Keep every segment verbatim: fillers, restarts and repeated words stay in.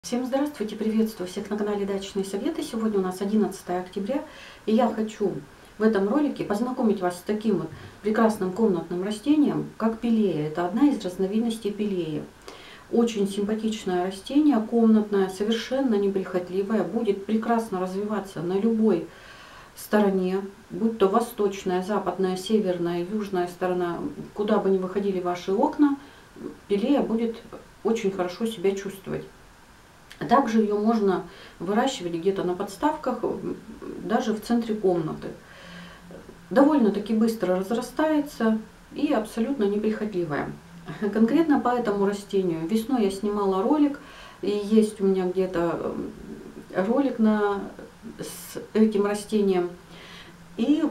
Всем здравствуйте, приветствую всех на канале Дачные Советы. Сегодня у нас одиннадцатое октября, и я хочу в этом ролике познакомить вас с таким вот прекрасным комнатным растением, как пилея. Это одна из разновидностей пилеи. Очень симпатичное растение, комнатное, совершенно неприхотливое, будет прекрасно развиваться на любой стороне, будь то восточная, западная, северная, южная сторона, куда бы ни выходили ваши окна, пилея будет очень хорошо себя чувствовать. Также ее можно выращивать где-то на подставках, даже в центре комнаты. Довольно-таки быстро разрастается и абсолютно неприхотливая. Конкретно по этому растению весной я снимала ролик, и есть у меня где-то ролик на, с этим растением. И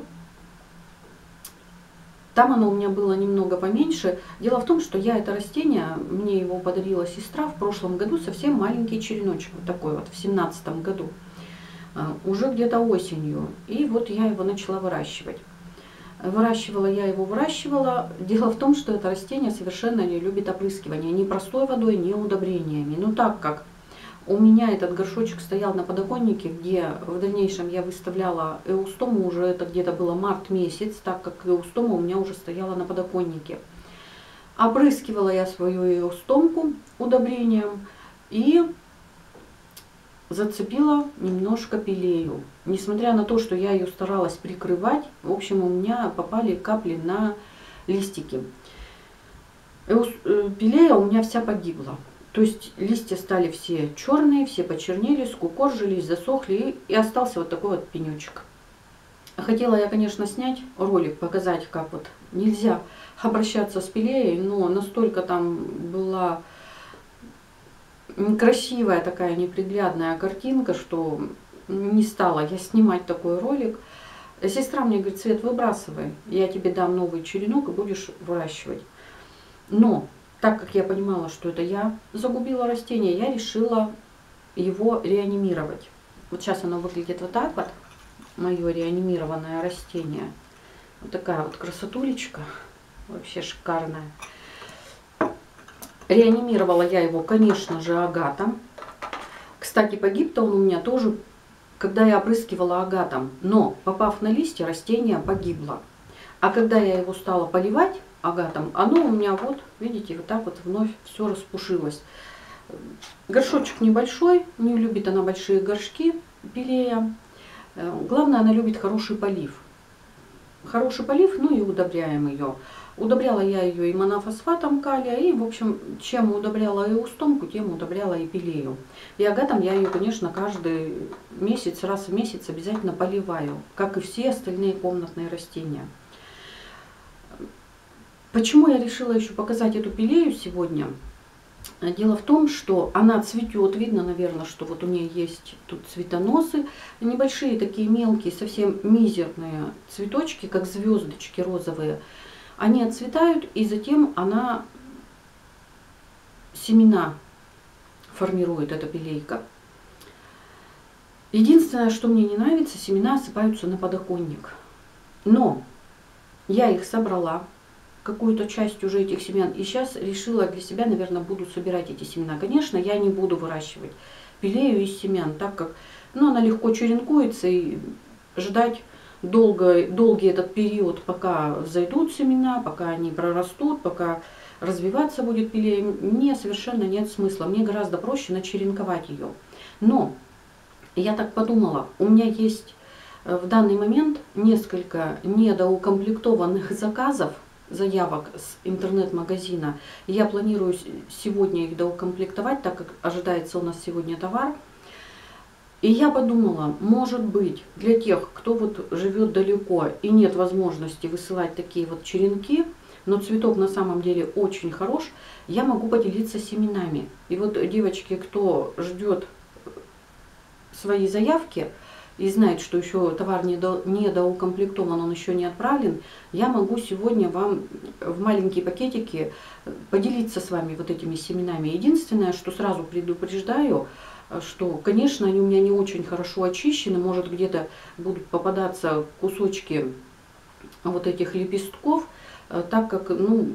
там оно у меня было немного поменьше. Дело в том, что я это растение, мне его подарила сестра в прошлом году, совсем маленький череночек, вот такой вот, в семнадцатом году, уже где-то осенью. И вот я его начала выращивать. Выращивала я его, выращивала. Дело в том, что это растение совершенно не любит опрыскивание, ни простой водой, ни удобрениями. Но так как у меня этот горшочек стоял на подоконнике, где в дальнейшем я выставляла эустому, уже это где-то было март месяц, так как эустома у меня уже стояла на подоконнике. Опрыскивала я свою эустомку удобрением и зацепила немножко пилею. Несмотря на то, что я ее старалась прикрывать, в общем, у меня попали капли на листики. Пилея у меня вся погибла. То есть листья стали все черные, все почернели, скукоржились, засохли, и, и остался вот такой вот пенечек. Хотела я, конечно, снять ролик, показать, как вот нельзя обращаться с пилеей, но настолько там была красивая такая неприглядная картинка, что не стала я снимать такой ролик. Сестра мне говорит: Свет, выбрасывай, я тебе дам новый черенок и будешь выращивать. Но так как я понимала, что это я загубила растение, я решила его реанимировать. Вот сейчас оно выглядит вот так вот, мое реанимированное растение. Вот такая вот красотулечка, вообще шикарная. Реанимировала я его, конечно же, агатом. Кстати, погиб-то он у меня тоже, когда я опрыскивала агатом. Но, попав на листья, растение погибло. А когда я его стала поливать агатом, оно у меня вот, видите, вот так вот вновь все распушилось. Горшочек небольшой, не любит она большие горшки, пилея. Главное, она любит хороший полив. Хороший полив, ну и удобряем ее. Удобряла я ее и монофосфатом калия, и, в общем, чем удобряла и эустомку, тем удобряла и пилею. И агатом я ее, конечно, каждый месяц, раз в месяц обязательно поливаю, как и все остальные комнатные растения. Почему я решила еще показать эту пилею сегодня? Дело в том, что она цветет, видно, наверное, что вот у нее есть тут цветоносы, небольшие такие мелкие, совсем мизерные цветочки, как звездочки розовые. Они отцветают, и затем она семена формирует, эта пилейка. Единственное, что мне не нравится, семена осыпаются на подоконник. Но я их собрала, какую-то часть уже этих семян, и сейчас решила для себя, наверное, буду собирать эти семена. Конечно, я не буду выращивать пилею из семян, так как ну, она легко черенкуется, и ждать долго, долгий этот период, пока взойдут семена, пока они прорастут, пока развиваться будет пилея, мне совершенно нет смысла. Мне гораздо проще начеренковать ее. Но я так подумала, у меня есть в данный момент несколько недоукомплектованных заказов, заявок с интернет-магазина. Я планирую сегодня их доукомплектовать, так как ожидается у нас сегодня товар. И я подумала, может быть, для тех, кто вот живет далеко и нет возможности высылать такие вот черенки, но цветок на самом деле очень хорош, я могу поделиться семенами. И вот, девочки, кто ждет свои заявки и знает, что еще товар не доукомплектован, он еще не отправлен, я могу сегодня вам в маленькие пакетики поделиться с вами вот этими семенами. Единственное, что сразу предупреждаю, что, конечно, они у меня не очень хорошо очищены, может где-то будут попадаться кусочки вот этих лепестков, так как, ну,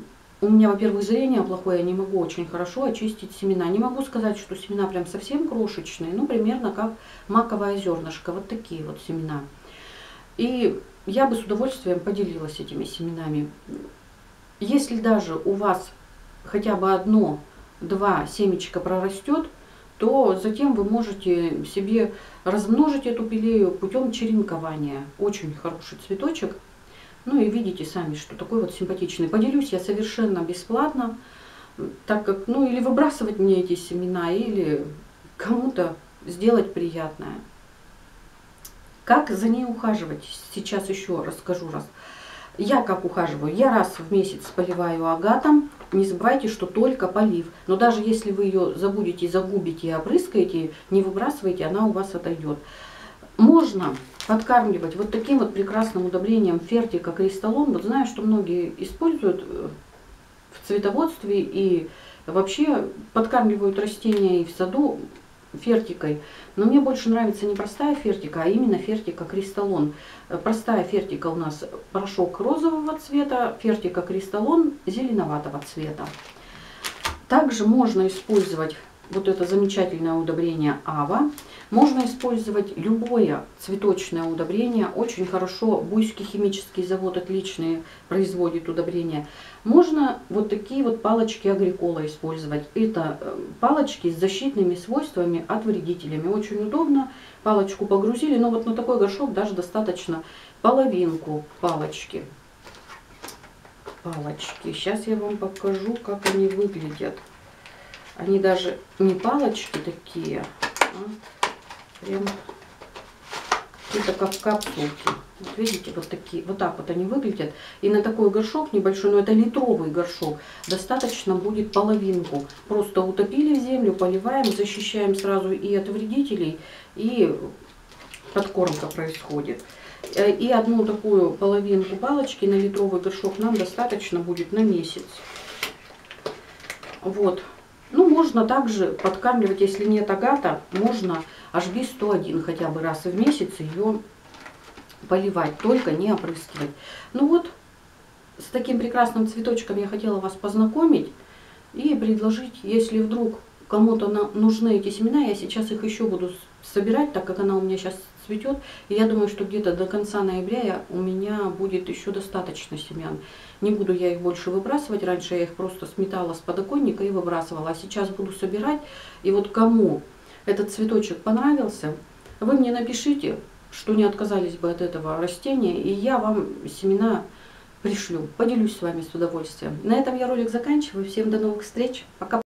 у меня, во-первых, зрение плохое, я не могу очень хорошо очистить семена. Не могу сказать, что семена прям совсем крошечные, ну, примерно как маковое зернышко, вот такие вот семена. И я бы с удовольствием поделилась этими семенами. Если даже у вас хотя бы одно-два семечка прорастет, то затем вы можете себе размножить эту пилею путем черенкования. Очень хороший цветочек. Ну и видите сами, что такой вот симпатичный. Поделюсь я совершенно бесплатно, так как, ну или выбрасывать мне эти семена, или кому-то сделать приятное. Как за ней ухаживать? Сейчас еще расскажу раз. Я как ухаживаю? Я раз в месяц поливаю агатом. Не забывайте, что только полив. Но даже если вы ее забудете, загубите и опрыскаете, не выбрасывайте, она у вас отойдет. Можно подкармливать вот таким вот прекрасным удобрением Фертика Кристаллон. Вот знаю, что многие используют в цветоводстве и вообще подкармливают растения и в саду фертикой. Но мне больше нравится не простая фертика, а именно Фертика Кристаллон. Простая фертика у нас порошок розового цвета, Фертика Кристаллон зеленоватого цвета. Также можно использовать вот это замечательное удобрение Ава. Можно использовать любое цветочное удобрение. Очень хорошо Буйский химический завод отличные производит удобрения. Можно вот такие вот палочки Агрикола использовать. Это палочки с защитными свойствами от вредителей. Очень удобно. Палочку погрузили, но вот на такой горшок даже достаточно половинку палочки. Палочки. Сейчас я вам покажу, как они выглядят. Они даже не палочки такие, а прям это как капсулки. Вот видите, вот такие, вот так вот они выглядят. И на такой горшок небольшой, но это литровый горшок, достаточно будет половинку. Просто утопили в землю, поливаем, защищаем сразу и от вредителей, и подкормка происходит. И одну такую половинку палочки на литровый горшок нам достаточно будет на месяц. Вот. Ну, можно также подкармливать, если нет агата, можно эйч би сто один хотя бы раз в месяц ее поливать, только не опрыскивать. Ну вот, с таким прекрасным цветочком я хотела вас познакомить и предложить, если вдруг кому-то нужны эти семена, я сейчас их еще буду собирать, так как она у меня сейчас цветет. И я думаю, что где-то до конца ноября я, у меня будет еще достаточно семян. Не буду я их больше выбрасывать. Раньше я их просто сметала с подоконника и выбрасывала. А сейчас буду собирать. И вот кому этот цветочек понравился, вы мне напишите, что не отказались бы от этого растения. И я вам семена пришлю. Поделюсь с вами с удовольствием. На этом я ролик заканчиваю. Всем до новых встреч. Пока.